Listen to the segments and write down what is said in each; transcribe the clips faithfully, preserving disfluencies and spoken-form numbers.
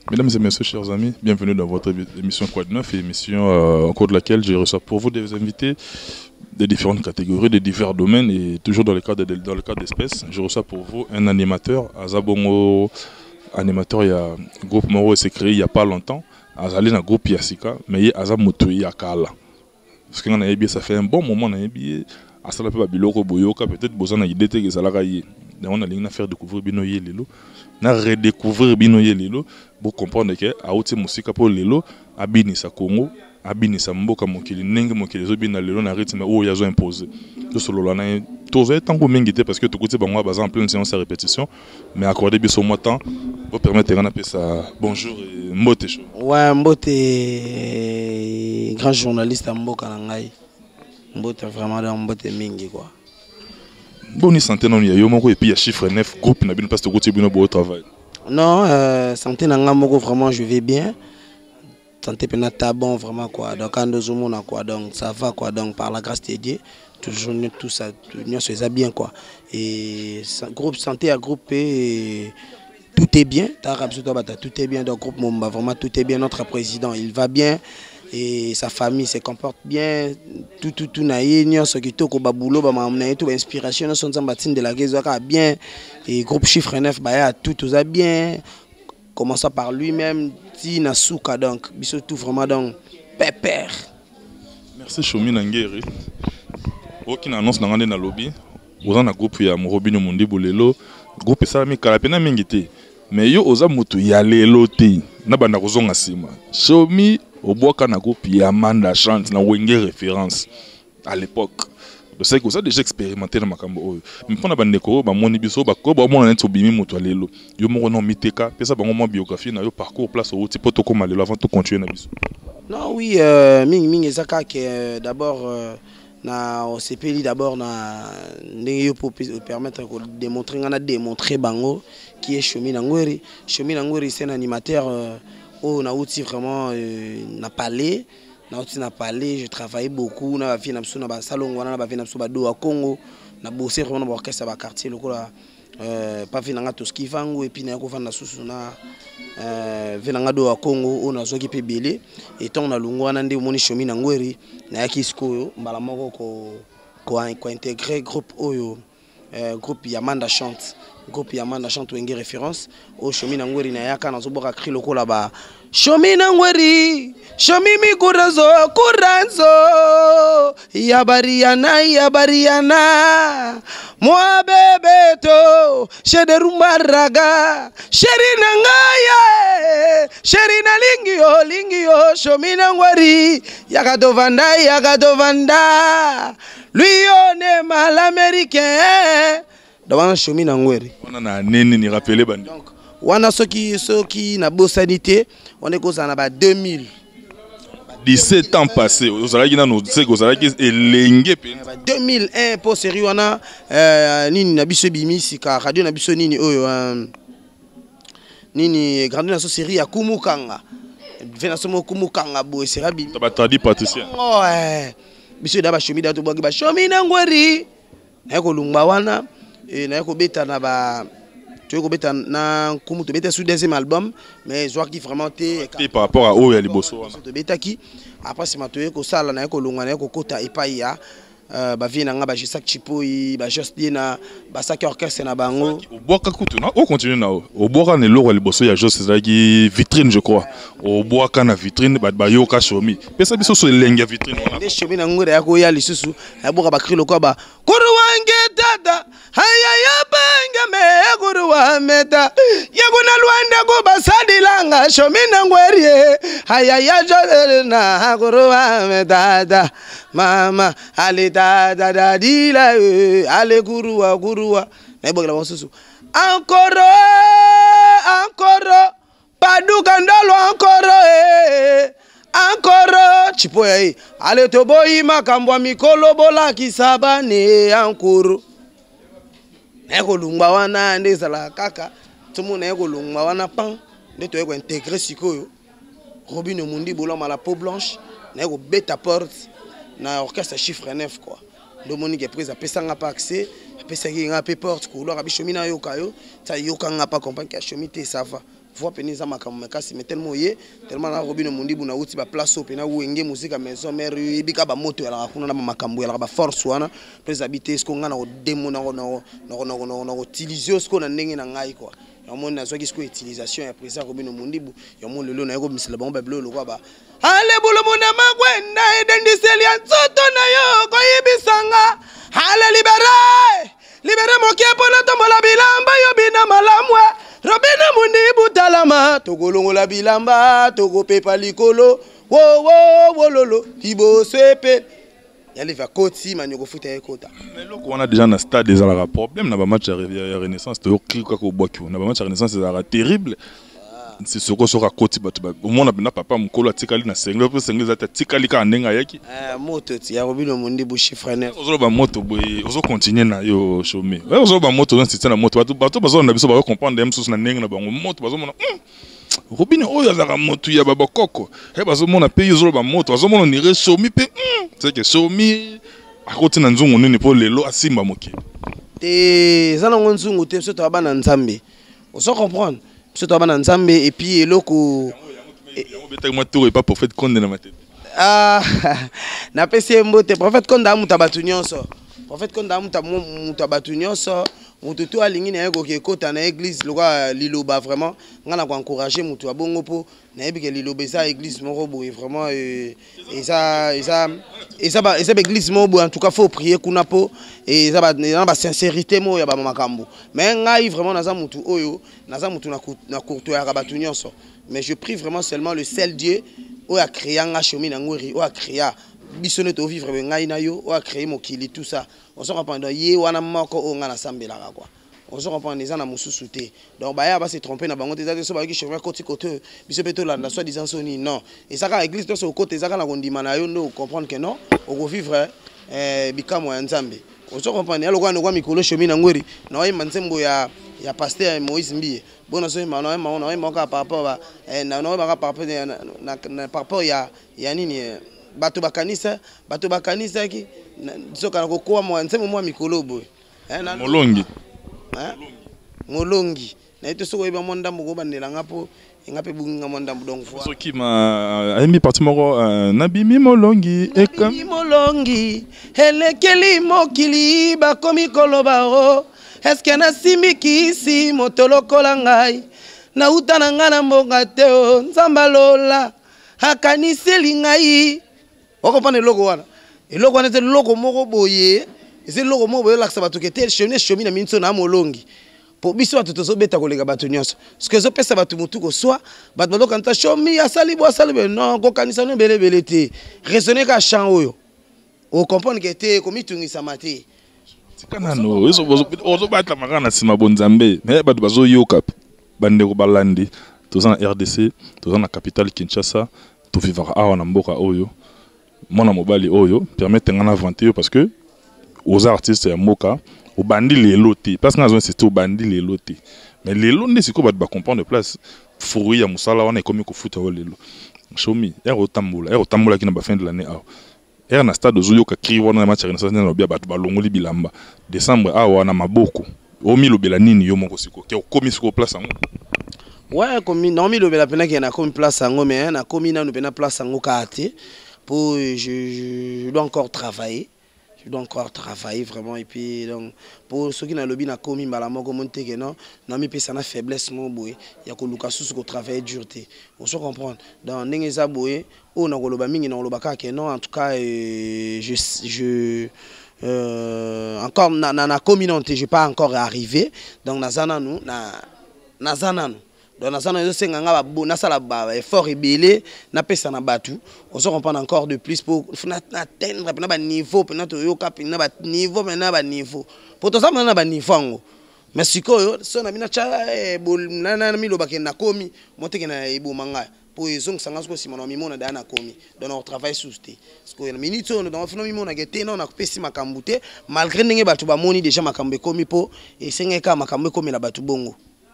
Mesdames et messieurs, chers amis, bienvenue dans votre émission Quad neuf, émission euh, au cours de laquelle je reçois pour vous des invités de différentes catégories, de divers domaines et toujours dans le cadre de, dans le cadre d'espèces. Je reçois pour vous un animateur, Azabongo, animateur, il y a un groupe Moro s'est créé il n'y a pas longtemps, Azali un groupe Yassika, mais il y a Azamutu Yakala. Parce que ça fait un bon moment, on a bien, Asala peut Biloko Boyoka, peut-être besoin d'idée que ça l'a raillé. On a l'idée de faire découvrir Binoye Lilo. Na redécouvrir Binoye Lilo pour comprendre que a outi musique pour Lilo abinisa Congo abinisa mboka mokili nenge mokili zo bina Lilo na rythme o yazo imposé to solo na to zo tango mengité parce que to côté bango baza en pleine séance à répétition mais accorder biso mo temps pour permettre na pesa bonjour et mbote chaud ouais mbote grand journaliste à mboka na ngai mbote vraiment dans mbote mingi quoi. Bonne santé non ya yo moko et puis il y a chiffre neuf groupe na bin parce que côté bino beau travail. Non, euh, santé nanga moko vraiment je vais bien. Santé penata bon vraiment quoi. Donc quand deux hommes quoi donc ça va quoi donc par la grâce de Dieu toujours tout ça nous ça bien quoi. Et groupe santé à groupe et tout est bien. Tout est bien donc groupe Momba vraiment tout est bien notre président il va bien. Et sa famille se comporte bien, tout tout tout naïe, ni ce qui toko babulo ba mamna tout inspiration no son zambatine de la Gézoka bien et groupe chiffre neuf ba tout tout ça bien. Commençant par lui-même, ti na souka donc biso tout vraiment donc pépère. Merci Chomi Nangeri. Aucune annonce n'angane na lobby. Vous en a groupe ya Morobino Mundi Bolelo, groupe ça mi kalapena mingité. Mais yo oza mutu ya lelo te na banda kozonga sima. Chomi au bois na groupe Yamanda chante na wenge référence à l'époque. Je sais que vous avez déjà expérimenté dans ma cambo. Mais pour na bandeko ba moni biso ba ko ba mona neto bimi mutu lelo. Yo mo no miteka, pesa ba mo biographie na yo parcours place au tipo to comme lelo avant de continuer na biso. Non oui euh, ming ming ezaka que euh, d'abord euh, na O C P d'abord na ndenge pour permettre de démontrer on a démontré bango qui est Chomi Nangweri. Chomi Nangweri c'est un animateur euh, oh, on a aussi vraiment euh, n'a parlé, on a aussi n'a parlé, je travaillais beaucoup, on a fait un salon, on a fait un salon à Congo, on a bossé vraiment dans l'orchestre à quartier, le coup là, pas fait n'anga tout ce qui va et puis n'anga fait na sous na, fait n'anga do à Congo, on a zogi pe belé, et tant on a lungu on a ndé moni Chomi Nangweri, na kisko, mbalamoko ko ko ko intégré groupe oyo, groupe Yamanda chante. Groupe Yamanda chante wenge référence au Chomi Nangweri na yaka na zoboka cri loko là-bas Chomi Nangweri Chomi mi kurazo kuranzo yabariana yabariana moi bebeto shede rumba raga sheri nangaya sheri na lingio lingio Chomi Nangweri yakadovanda yakadovanda lui on est mal américain devant Chomi Nangweri. On a neni ni rappelé bandi. Donc, on a ceux qui ceux qui na beau sanité, on est comme ça deux mille. dix-sept ans passés, vous allez dire nous c'est que vous allez dire elenge pe. deux mille un pour sérieux on a euh, nini na biso bimi sika radio na biso nini oyo euh, nini grandi na so série ya Kumukanga. Vena somo Kumukanga bo sera bimi. Taba tradi patricien. Ouais. Biso da ba Chomi da to boki ba Chomi Nangweri. Na ko lumba wana et na ko beta na ba tu ko beta na kumu to beta sous deuxième album mais je vois qui vraiment té par rapport à Oya Liboso to beta qui après c'est matoye ko sala na ko lunga na ko kota epai ya euh ba vie na nga ba Jisak Chipoi ba Just Dina ba Saki orchestre na bango au boka kutu na on continue na au boka ne loro Liboso ya Just Zaki vitrine je crois au boka na vitrine ba ba yoka Chomi pesa biso so lenga vitrine on a Chomi na ngure ya ko ya lisusu ya boka ba krilo ko ba kuruwange dada haya ya banga me kuruwa meta ya kuna luanda ko basadilanga Chomi Nangweri haya ya jolena kuruwa meta mama ale dada dadila ale kuruwa kuruwa na boka la susu encore encore paduka ndalo encore eh encore chipoya hii ale toboyi makambwa mikolo bola kisabane ankuru eko lungba wana ndezala kaka tumuna eko lungba wana pan ndeto eko intégrer sikoyo Robino Mundi bola mala peau blanche na eko beta porte na orchestre chiffre neuf quoi. Domonique est prise à Pessanga pas accès apesaki nga pe porte couloir abi chomi na yoka yo ta yoka nga pas comprendre que chomi te ça va voix penisa makambo kasi mais tellement yé tellement na Robino Mondibu na uti ba place au pena wenge musique maison mère ibika ba moto ya kuna na makambo ya ba force wana pres habiter ce qu'on nga na demo na na na na na utiliser ce qu'on a ndenge na ngai quoi ya mon na soki ce ko utilisation ya président Robino Mondibu ya mon lelo na yoko misela ba ba bleu lokwa ba ale bulu mona magwenda edendiseli ya nzoto na yo ko yibisanga ale libere libere mokie pona tombola bilamba yo bina malamwe Robino Mondibu talama togolongola bilamba togo pepa likolo wo wo wo lolo tibo sepe yali va koti manyoko futa ekota mais loko on a déjà un stade des ala problème na ba match ya Renaissance to kika ko boki na ba match ya Renaissance c'est terrible c'est ce que sera koti batu ba au monde na papa mukolo atikali na sengle pe sengle za tikali ka ndenga yaki eh moto ti ya Robino Mondibu chiffre neuf ozo ba moto boy ozo continuer na yo chômer ouais ozo ba moto on na moto batu batu bazo na biso ba comprendre dem sous na ndenga na bango moto bazo mona Robino oyo azaka moto ya baba koko he bazo mona pe ozo ba moto bazo mona ni chômer pe c'est que chômer akoti na nzungu nini po lelo asimba moke te zana nzungu te so to bana nzambe ozo comprendre so to bana nzambe et puis eloko yango moi tour et pas prophète konde na matete ah na pesi mbote prophète konde amuta batu nyonso prophète konde amuta muta batu nyonso mutu to alingi na yeko ke kota na église lokwa liloba vraiment ngana ko encourager mutu abongo po na yebike liloba ça église moko boye vraiment et ça et ça et ça ba et ça église moko en tout cas faut prier kuna po et ça ba na ba sincérité mo ya ba makambo mais ngai vraiment naza mutu oyo naza mutu na na courto ya batu nyonso mais je prie vraiment seulement le seul Dieu o a créé nga chomi na ngori o a créé bisone to vivre ngai na yo o a créé mokili tout ça on se comprend ye wana moko o nga na sambela quoi on se comprend les ana mususu te donc ba ya ba se tromper na bango te za so ba ki chemin côté côté biso peto la soit disant soni non et ça ka église to so côté za ka na kondima na yo no comprendre que non o go vivre eh bikamo ya nzambe on se comprend ya lokwa no kwa mikolo chomi na ngori na wa manzembo ya ya pasteur Moïse Mbie bon so ma na ma na ma ka par rapport ba na na ba par rapport na par rapport ya ya nini bato bakanisa bato bakanisa ki soka ko kwa mo nsemo mo mikolo boy eh na molongi eh molongi na ito soko iba monda moko bandela ngapo ngape bunga monda donc fois soki ma ayemi parti moko nabimi molongi e kam molongi elekeli mokili bakomi koloba o eske na simikisi motolokola ngai na utana ngana mbonga te o nzambalola akaniseli ngai oko pane logo wana eloko wana te logo moko boye ese logo moko boye laksa bato ke tel chemin chemin na minso na molongi po biso bato tozo beta kolega bato nyonso ce que zo pesa bato mutu ko soit bato bato kanta chomi asali bo asali be non ko kanisa no bele bele te raisonner ka chant oyo o comprendre que te ko mitungisa mate tikana no eso ozo batla makana sima bonzambe mais bato bazo yoka bande ko balandi toza na R D C toza na capitale Kinshasa to vivre awa na mboka oyo mona mobali oyo permettre ngana vanter parce que aux artistes ya mboka au bandi lelo te parce que nazo c'est au bandi lelo te mais lelo ndi siko ba comprendre place fruit ya musala wana ekomi ko futa o lelo shomi er otambula er otambula kina ba fin de l'année awa er na stade ozo yoka kri wana match Renaissance na bia bato balongoli bilamba décembre awa na maboko o mi lobela nini yo moko siko ke okomi siko place ango ouais comme non mi lobela pena ki na komi place ango mais na komi na no pena place ango ka ate pour je, je, je dois encore travailler je dois encore travailler vraiment et puis donc pour ceux qui na lobby na komi mbala moko monte que non na mi pesa na faiblesse mo boye ya ko luka susu ko travailler dur te on se comprendre dans ndenge za boye o na ko loba mingi na loba ka que non en tout cas euh, je je euh, encore na na, na communauté je pas encore arrivé donc na zana nous na na zana nous donc na zana yo senga nga ba na sala ba effort ebele na pesa na batu on se comprend encore de plus pour na atteindre na ba niveau na to yo cap na ba niveau na ba niveau pour to ça na ba niveau ngo mais sikoyo so na bina cha na na mi lo ba ke na komi monte ke na ibu manga pour ils ont sanga ko simona mi mona da na komi donc on travaille sous te parce que na minute on dans fino mi mona ke te na na pesi makambute malgré ndenge batu ba moni déjà makambe komi po et senga ka makambe komi la batu bongo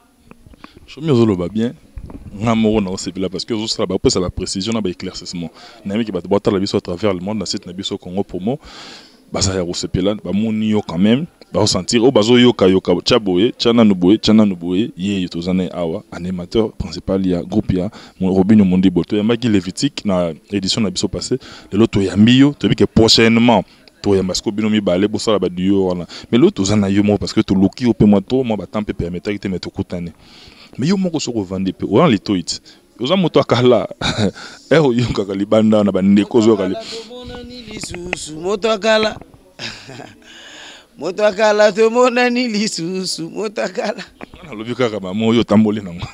je me zoloba bien ngamoro na osepela parce que zo sala ba pesa ba précision na ba éclaircissement na mi ki ba bota la biso à travers le monde na site na biso Congo Promo baza ya kosepela bamoni yo quand même baosentir o bazo yoka yoka tya boye tya nanu boye tya nanu boye ye toza na awa animateur principal ya groupe ya Robinho Mondibo toyambaki Levitique na édition na biso passé lelo toyambi yo toyebi ke prochainement toyamba siko bino mibale bosala baduo wana mais lelo toza na yo moko parce que toluki yo mpe mwa to mwa batempe permetaki te me tokutane mais yo moko soko ovandi mpe oya litoiti oza moto akala e oyokaka libanda na bandeko ozoyoka moto akala moto akala tomonani lisusu moto akala nalobi kaka mama oyo otamboli nango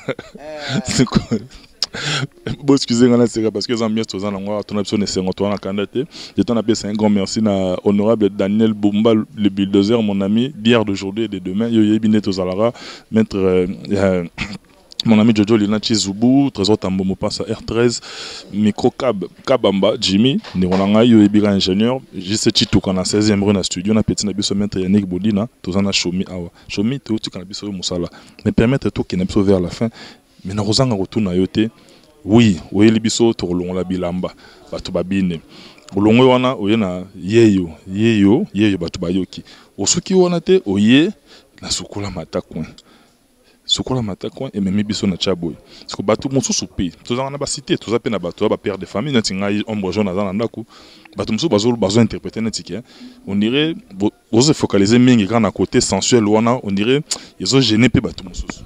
bon excusez moi c'est parce que Zambia tous en anglais ton option c'est en toi en candidat je t'en appelle c'est un grand merci na honorable Daniel Bumba le bulldozer mon ami d'hier d'aujourd'hui et de demain yo yebiné tous alara maître euh, mon ami Jojo Lina Chizubu trésor tambo mo passe R treize micro cab Kabamba Jimmy ni ronanga yo yebiga ingénieur juste Chitu kana seizième rue na studio na petit na biso maître Yannick Bodina tous en a chomi awa chomi to tu kana biso musala me permettre to ki na biso vers la fin mais na rozanga retourna yote oui oui libiso to longola bilamba batu babine olongo wana oyena yeyo yeyo yeyo batu bayoki osuki wana te oye na sukola matakwa sukola matakwa et même biso na chaboy parce que batu mususu pe tozanga na ba cité toza pe na batu ba père de famille nati ngai ombre jaune azana ndaku batu mususu bazo bazo interpréter netike on dirait vous se focaliser mingi quand à côté sensuel wana on dirait ils ont gêné pe batu mususu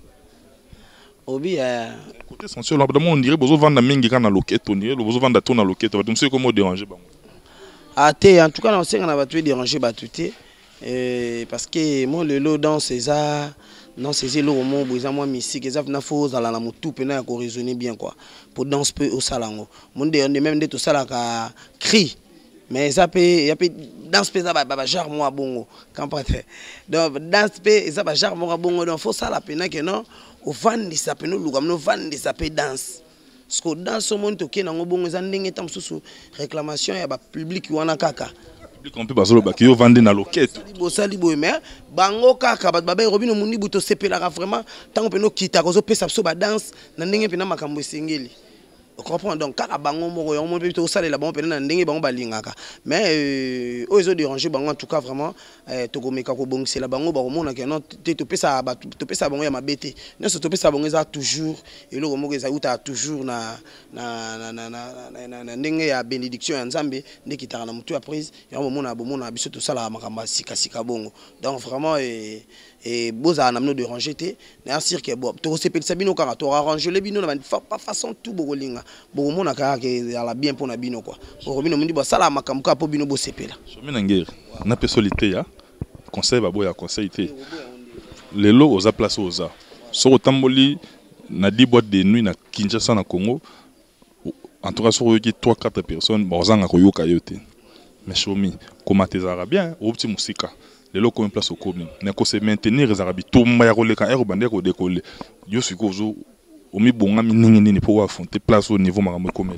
obi euh côté sensuel on dirait bozo vanda mingi kana loquette on dirait bozo vanda tona loquette batum c'est comment déranger bango ah té en tout cas on sait qu'on a battu déranger batuté euh parce que moi le lot dans ces arts dans ces îles au monde boza moi musique ça na faut za la mutu pena ya ko raisonner bien quoi pour danse peu au salango monde on même de tout ça là ka cri mais ça peut y a peut danse peu ça ba genre moi bongo comprendre donc danse peu ça ba genre moi bongo donc faut ça la pena que non au vandi ça peut nous lugam no vandi ça peut danse parce que dans ce monde toké na ngobongo za ndenge tam susu réclamation ya ba public wana kaka public on peut bazolo ba ki yo vandi na loquette bo sali bo mais bango kaka ba ba Robinho Mondibo to sepela vraiment tant pe no kita ko zo pesa so ba danse na ndenge pe na makambo esengeli. On comprend donc kaka bango moko yo mo pe to salela bango pe na ndenge bango balingaka mais eux ils ont dérangé bango en tout cas vraiment to ko meka ko bongisela bango ba komona ke non te to pesa ba to pesa bango ya mabete ne so to pesa bango za toujours et le moko za uta toujours na na na na na ndenge ya bénédiction ya Nzambe ndeki tara na mutu ya prise yo mona bomona biso to sala makamba sika sika bongo donc vraiment et et boza na mno déranger te na sûr que bon to sepel sabino kaka to arranger le bino na pas façon tout bokolinga bokomona kaka ke ala bien pona bino quoi Robinho Mondibo sala makambo ka po bino bo sepela chemin na ngere na personalité ya conseil babo ya conseil te lelo oza place oza so otamboli na dix boîtes de nuit na Kinshasa na Congo en tout cas sur yoki trois quatre personnes bozanga ko yoka yote mais chomi comment tes arabiens au petit musika les locaux en place au commun ne ko se maintenir les arabes tout ya ko leka ero bande ko décoller yo siko zo omi bonga mingi nini pour affronter place au niveau makambo komel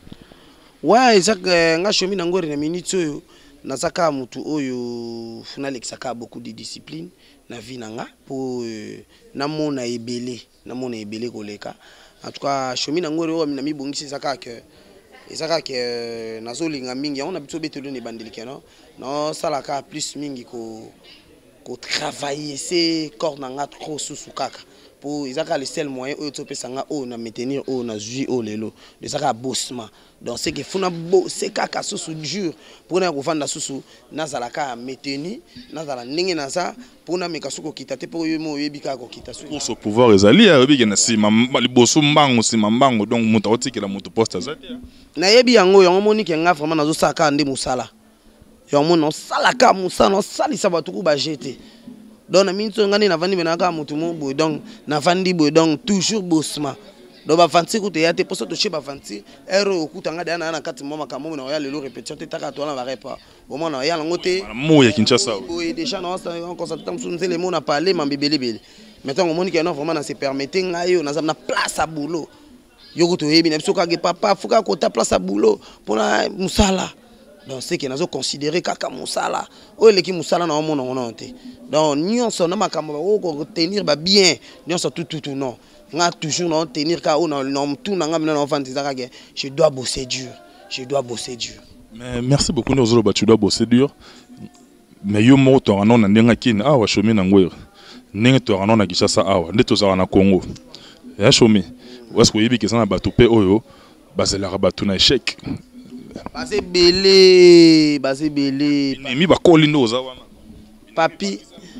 ouais ezaka nga chomi na ngori na minute oyo na saka mutu oyo funale saka beaucoup de discipline na vie nanga pour na mona ebele na mona ebele ko leka en tout cas chomi na ngori oyo na mi bongisi saka que ezaka ke nazolinga mingi on a biso betelo ne bandelike non non salaka plus mingi ko ko travailler c'est corps nanga trop sous kaka pour ezaka le seul moyen o to pesa nga o na maintenir o na zui o lelo de saka bossement donc c'est que funa bo c'est kaka sous dur pour na ko vanda sous na zalaka maintenir na zala ndenge na za pour na meka suko kitate pour yo mo yebika ko kita pour ce pouvoir ezali ya yebika na sima liboso mbango sima mbango donc muta otikela mutu poste azati na yebi yango yango moni ke nga vraiment nazo saka nde musala yango no salaka musala no salisa batuku ba jeter donc na minto ngani na vandi benaka mutu mo boy donc na vandi boy donc toujours bossement donc ba vanti ko te yate poso to cheba vanti ero okutanga dana na kati mo makambo na ya lelo répétition te taka to na va repa au moins na ya langote mo ya Kinshasa boy déjà na on constate tam sunze le mo na parler mambebele bele maintenant on moni ke non vraiment na se permettre ngayo na na place à boulot yoko to yebi na biso ka ge papa fuka ko ta place à boulot pour na musala donc c'est que nazo considérer kaka musala o eleki musala na omona ona te donc nyonso na makambo o ko tenir ba bien nyonso tout tout tout non nga toujours non tenir ka o na tout na nga na enfant disaka que je dois bosser dur je dois bosser dur Mais merci beaucoup nous autres tu dois bosser dur. Mais yo mo to anon ndenga kin awa chomi na ngwere. Ndenge to anon na Kinshasa awa, nde to za na Congo. Ya chomi. Est-ce que yibi ke sana batu pe oyo bazela batu na échec. Basé belé, basé belé. Mi ba kolino za wana. Papi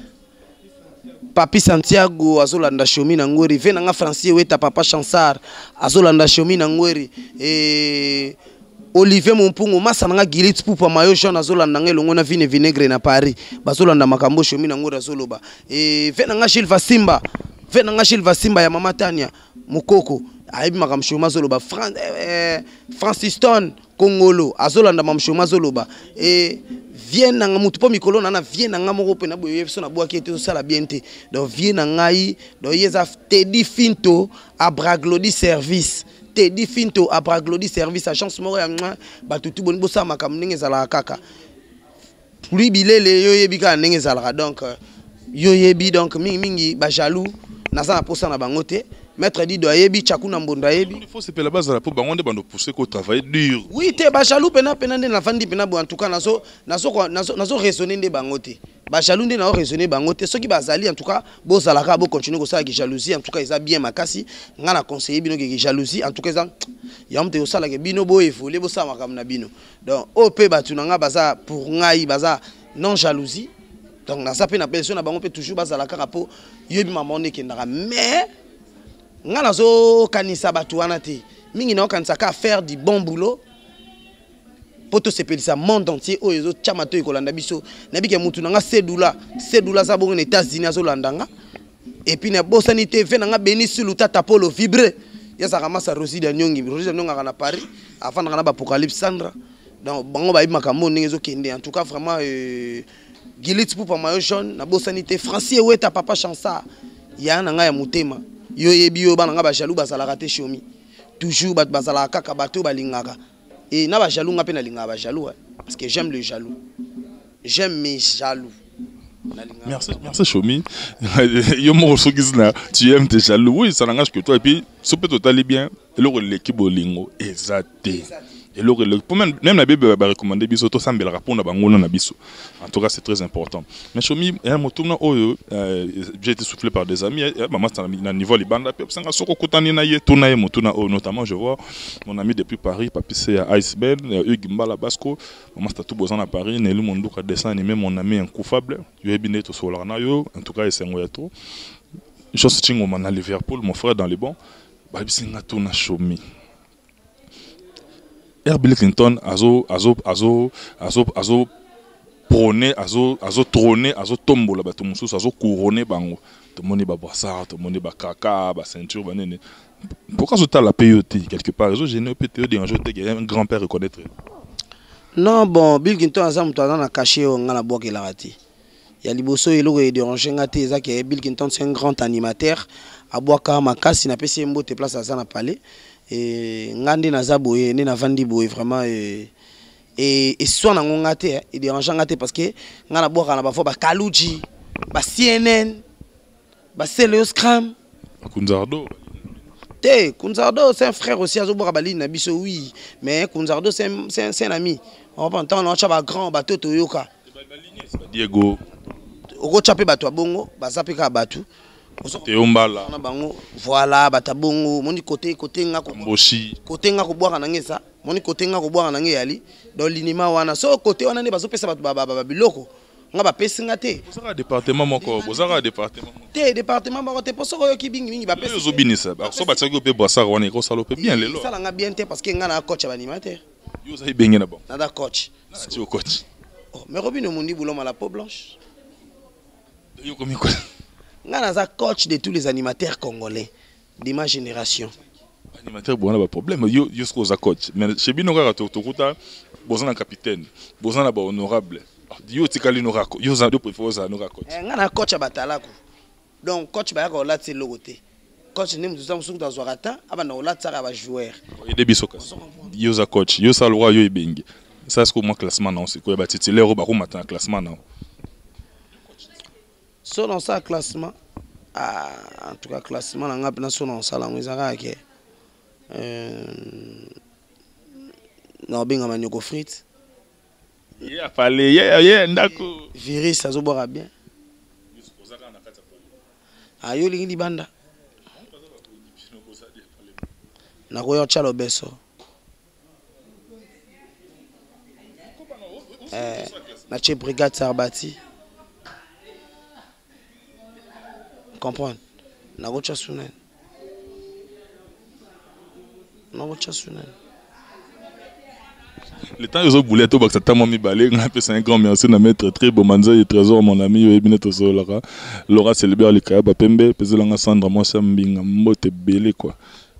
Papi Santiago azolanda chomi na ngwere, ve nga Francier weta papa Chansar azolanda chomi na ngwere. Et Olivier Mompungu masa nga Gilit Pupa mayo Jean azolanda ngelongo na vine vinaigre na Paris bazolanda makambo chomi na ngwere azoloba. Et ve nga Gilles Vasimba, ve nga Gilles Vasimba ya mama Tania Mukoko aibi makambo chomi azoloba. Fran eh, Francis Stone Kongolo azolanda makambo chomi azoloba. Et vient na mutu po mikolo na na vient na moko pe na boye so na boa ki ete sala bien te donc vient na ngai donc yeza Teddy Finto abraglodi service Teddy Finto abraglodi service a chance moko ya ba tutu boni bosa makam ndenge zala kaka lui bilele yo yebi ka ndenge zala donc yo yebi donc mingi mingi ba jaloux na sa na posa na bango te. Maître dit doit yebi chakuna mbondo yebi. Il faut se faire la base pour bangonde bando pousser ko travailler dur. Oui te ba jaloux pena pena ndé na fandi pena bo en tout cas nazo nazo nazo nazo raisonner ndé bangote. Ba jaloux ndé na raisonner bangote ceux qui bazali en tout cas bo zalaka bo continuer ko ça ki jalousie en tout cas ils a bien makasi nga na conseiller bino ki jalousie en tout cas ya mte osala ke bino bo evoluer bo sa makam na bino. Donc O P batu nga baza pour ngai baza non jalousie. Donc na ça pe na personne na bango pe toujours bazalaka rapo yebi maman ndé kendara mais nga nazo kanisa batu wana te mingi na kanisa ka faire du bon boulot poto sepelisa monde entier oyo zo chamato ekolanda biso na bike mutu nga sedula sedula za bongo na États-Unis azolandanga et puis na bosani te ve nga Benici Lutata Polo vibre ya sa ramasa Rosida Nyongi Rosida Nyonga na Paris avant na ba Apocalypse Sandra donc bango ba makambo ndenge zo kende en tout cas vraiment euh, Gilit Pupa mayo jaune na bosani te Francier weta papa Chansar ya na nga ya mutema yo yebi yo bana nga ba jaloux bazalaka te chomi toujours bat bazalaka kaka bato balingaka et na ba jaloux nga pe na linga ba jaloux parce que j'aime le jaloux j'aime mes jaloux. Merci merci chomi yo mo so gizna tu aimes tes jaloux oui ça n'engage que toi et puis ça peut totalement bien et le l'équipe bolingo exacté. Et le même même la Bible va recommander biso to sambela répondre bango na biso. En tout cas c'est très important. Mais chomi un motouna oyo j'ai été soufflé par des amis maman c'est na niveau libanda pe sanga soko kotani na ye tuna ye motuna oyo notamment je vois mon ami depuis Paris papi c'est Iceberg Hugues Mbala Basco maman c'est tout besoin à Paris Nelly Monduka dessin animé mon ami incoufable yo ebine to solar na yo en tout cas c'est ngoya to chose tingo mana Liverpool mon frère dans les bons ba bisinga tuna chomi Bill Clinton azo azo azo azo azo prôné azo azo trôné azo tombola bato mususu azo couronné bango to moni ba boissard to moni ba kaka ba ceinture ba nene pourquoi zo ta la payote quelque part zo gêné peut te déranger te un grand-père reconnaître non bon Bill Clinton azam to na caché o ngana boke la rati ya liboso elo ko déranger ngate za ke Bill Clinton c'est un grand animateur aboaka makasi na pesi mbote place à ça na palais et ngande na zaboye ne na vandi boye vraiment et et soit na ngate et dérangeant ngate parce que ngana boka na ba fo ba Kaluji ba C N N ba Celios Cram Kunzardo te Kunzardo c'est un frère aussi azoboka bali na biso oui mais Kunzardo c'est c'est c'est un ami on va entendre on chaba grand bateau Toyoka Diego oko chapé bato bongo ba zapeka bato Teombala voilà batabongo moni côté côté nga ko Mboshi côté nga ko boaka na ngesa moni côté nga ko boaka na ngeyali do linima wana so côté wana ne bazo pesa bato ba biloko nga ba pesi nga te bozaka département moko bozaka département te département moko te poso ko yoki bingi bingi ba pesi zo binisa ba so ba tsaki pe boissard wana ko salo pe bien lelo sala nga bien te parce que nga na coach ba animateur yo sa ibenge na bon na da coach na ti o coach oh mais Robino Mundi bouloma la peau blanche yo komi quoi Ngana za coach de tous les animateurs congolais de ma génération. Animateur bon na problème yo yo sko za coach mais chez bino ka to kuta bozana capitaine bozana ba honorable yo tikali no rako yo za de préférence za no coach. Ngana coach batalako. Donc coach ba ko lati logote. Coach ne mutu zamu suku za rata aba na lati saka ba joueur. Et de biso kas. Yo za coach yo sa loi yo ibenge. Ça est-ce que moi classement non c'est quoi ba titulaire ba ko matin classement non. Selon ça classement ah, en tout cas classement na ngap na selon ça la mwizaka ke euh non binga manyoko frites Il a fallu, il y a d'accord. Virus, ça se boira bien. Ayo lingi di banda. Na koyo chalo beso. Eh, na che brigade Sarbati. Comprendre. Na ko chasunen. Na ko chasunen. Le temps ils ont boulé tout parce que t'as mis balé, on a fait un grand merci à mettre très beau manza et trésor mon ami et bien tout ça Laura. Laura célébrer le kaya pembe, pèse la Sandra moi ça mbinga mote belé quoi.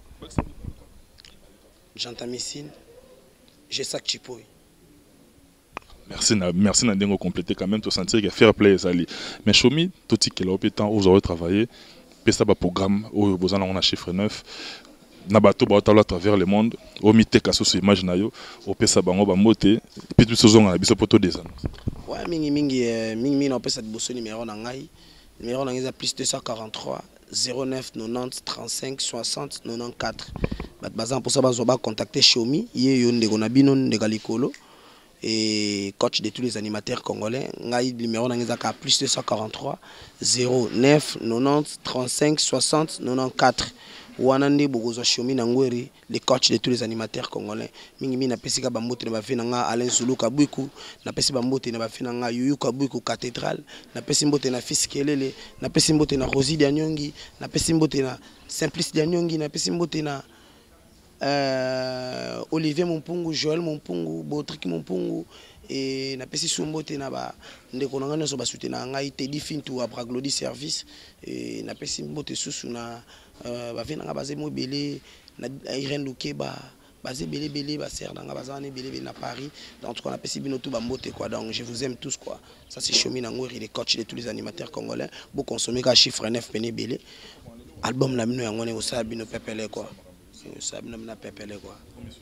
J'entends missine. J'ai ça que tu peux. Merci na merci na dengo compléter quand même tout sentir que fair play ça li. Mais Chomi tout qui là temps vous aurez travaillé, puis ça ba programme où vous en on a chiffre neuf. Na bato ba otalo à travers le monde au mité kaso sur image na yo au pesa bango ba moté puis tout saison na biso poto des annonces. Ouais mingi mingi mingi mingi on pesa de bosso numéro na ngai numéro na ngai plus deux cent quarante-trois zéro neuf quatre-vingt-dix trente-cinq soixante quatre-vingt-quatorze bat bazan pour ça bazo ba contacter Chomi ye yo ndeko na bino ndeka likolo et coach de tous les animateurs congolais ngai numéro na ngai ka plus deux cent quarante-trois zéro neuf quatre-vingt-dix trente-cinq soixante quatre-vingt-quatorze Wanande Bogozo Chomi Nangweri, les coachs de tous les animateurs congolais. Mingi na pesika bambote na bafi nanga Alain Zulu Kabuiku, na pesi bambote na bafi nanga Yuyu Kabuiku cathédrale, na pesi mbote na Fils Kelele, na pesi mbote na Rosie Dianyongi, na pesi mbote na Simplice Dianyongi, na pesi mbote na euh, Olivier Mumpungu, Joël Mumpungu, Botrick Mumpungu et na pesi sumbote na ba ndeko nanga nso basute na ngai Teddy Fintu après Glody Service et na pesi mbote susu na euh ba vena nga bazé mo belé na Irene Lukeba bazé belé belé ba ser nga bazane belé belé na Paris donc on a pesi bino tout ba mbote quoi donc je vous aime tous quoi ça c'est Chomi Nangweri les coachs de tous les animateurs congolais pour consommer ka chiffre neuf pené belé album na bino yangone osa bino pepele quoi ça bino na pepele quoi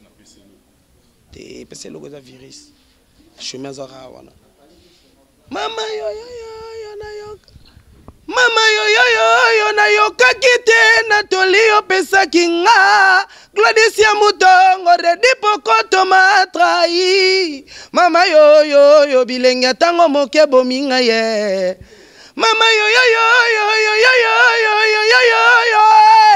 te pese logo za virus Chomi zara wana mama yo yo yo na yo mama yo yo yo yo na yo kakite na tolio pesa kinga Gladicia Mutongo redi pokoto matrai mama yo yo yo bilenga tango moke bominga ye mama yo yo yo yo yo yo yo yo yo yo yo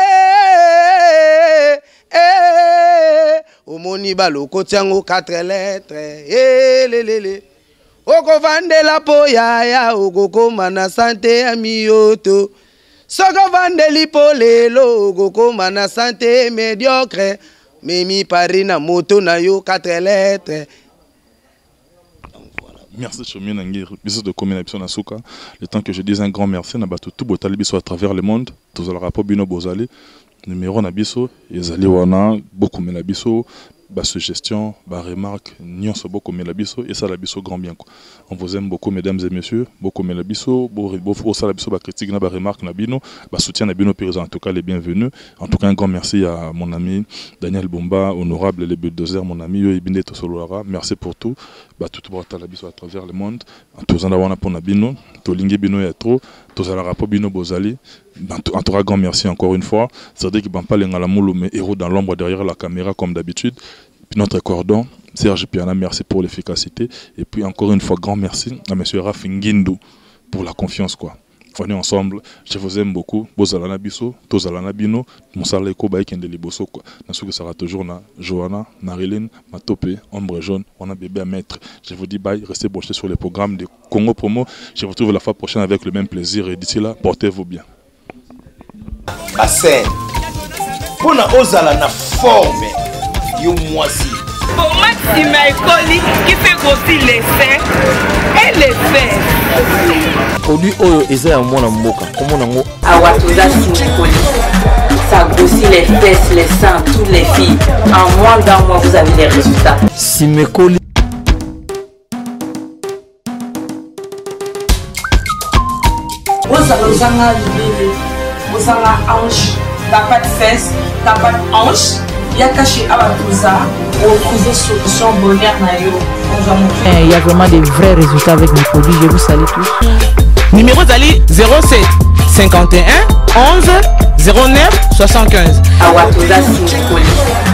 eh omoni baloko tiango quatre lettres eh le le le oko vandela po ya ya oko mana santé amioto soko vandeli po lelo oko mana santé médiocre memi parina moto na yo quatre lettres. Merci Chomi Nangir, bisous de communication na Souka. Le temps que je dis un grand merci na batu tout botali biso à travers le monde. Tous ala rapport bino bozali numéro na biso ezali wana beaucoup mena biso ba suggestion, ba remarque, nyonso beaucoup mena biso et ça la biso grand bien quoi. On vous aime beaucoup mesdames et messieurs, beaucoup mena biso, beau ça la biso ba critique na ba remarque na bino, ba soutien na bino présent en tout cas les bienvenus. En tout cas un grand merci à mon ami Daniel Bomba, honorable les bulldozers mon ami yo ibinde to soloara. Merci pour tout. Ba tout bota la biso à travers le monde. En tout zanda wana pona bino, to lingi bino ya trop, to zala rapport bino bozali. En tout cas, grand merci encore une fois. C'est-à-dire qu'il ne va pas les mais héros dans l'ombre derrière la caméra comme d'habitude. Puis notre cordon, Serge Piana, merci pour l'efficacité. Et puis encore une fois, grand merci à M. Raf Nguindou pour la confiance. Quoi. On est ensemble, je vous aime beaucoup. Bozalana Bisso, Tozalana Bino, Moussala Eko Baïkende Liboso. Nassou que ça sera toujours na Johanna, Marilyn, Matopé, Ombre Jaune, on a bébé à mettre. Je vous dis bye, restez branchés sur les programmes de Congo Promo. Je vous retrouve la fois prochaine avec le même plaisir. Et d'ici là, portez-vous bien. Assez. Pour na ozala na forme yo moisi. Pour Maxime Ekoli qui fait grossir les seins et les fesses. Produit Oyo Eza Mwana Mboka. Comment on a Awatoza Simekoli. Ça grossit les fesses, les seins, toutes les filles. En moins d'un mois, vous avez les résultats. Simekoli. Ozanga libele, ozanga hanche, t'as pas de fesses, t'as pas de hanche. Y'a caché Awatoza, retrouver solution bonheur nayo. Il y a vraiment des vrais résultats avec mes produits. Je vous salue tous. Numéro Zali zéro sept cinquante et un onze zéro neuf soixante-quinze. Awatoza Simekoli.